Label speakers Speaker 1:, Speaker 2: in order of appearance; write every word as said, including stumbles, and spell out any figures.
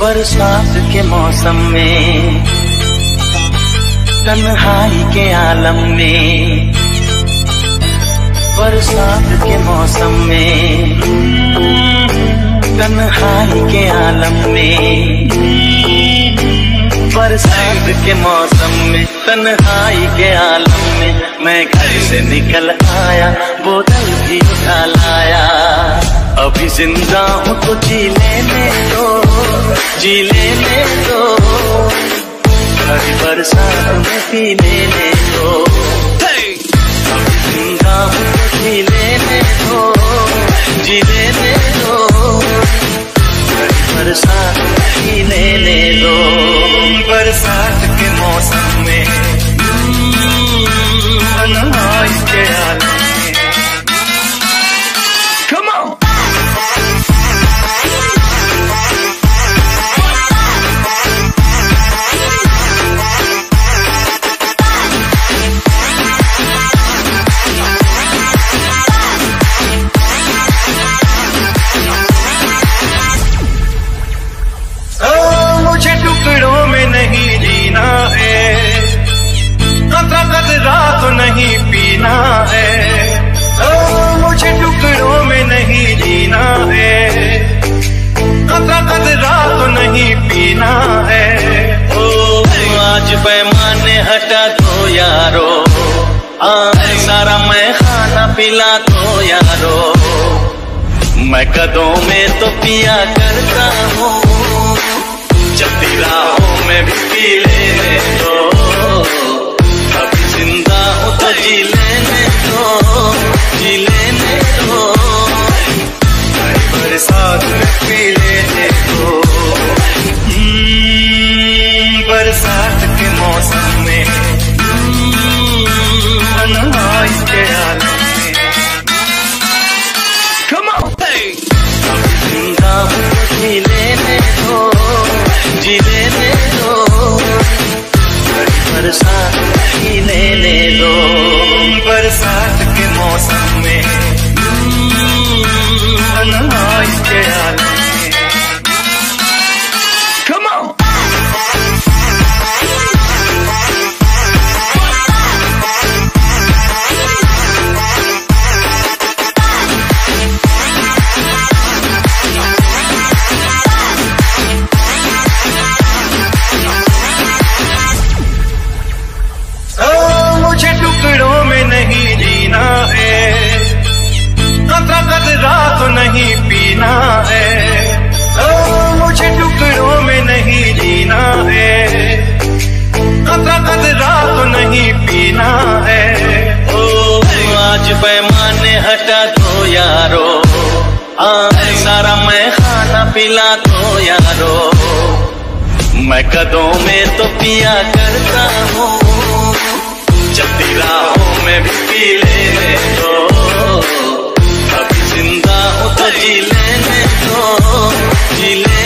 Speaker 1: बरसात के मौसम में, तन्हाई के आलम में, बरसात के मौसम में, तन्हाई के आलम में, बरसात के मौसम में, तन्हाई के आलम में, मैं घर से निकल आया, बोतल भी उठा लाया। अभी जिंदा हूँ तो जी लेने दो, जी लेने दो, हरी बरसात में पी लेने दो। अभी जिंदा हूँ तो जी लेने दो, जी लेने दो, हरी बरसात में पी लेने दो। बरसात के मौसम में, तन्हाई के आलम में, नहीं पीना है, ओ मुझे टुकड़ों में नहीं जीना है, कतरा कतरा तो नहीं पीना है। ओ आज पैमाने हटा दो यारो, आए सारा मैं खाना पिला दो यारो, मैं कदों में तो पिया करता हूँ, चलती राहों में भी पी लेने दो। जिंदा हो तो जी लेने दो, जी लेने दो, बरसात में पी लेने दो। बरसात के मौसम में, तन्हाई के आलम में, जिंदा हो तो जी लेने दो, जी लेने दो, बरसात पी लेने दो। बरसात के मौसम में, तन्हाई के आलम में, come on! नहीं पीना है, ओ मुझे टुकड़ों में नहीं जीना है, कतरा कतरा तो नहीं पीना है। ओ आज पैमाने हटा दो यारो, आए सारा मैं खाना पिला दो यारो, मैं कदों में तो पिया करता हूँ, चलती राहों में भी पी लेने दो। जिंदा हो तो जी लेने दो, जी लेने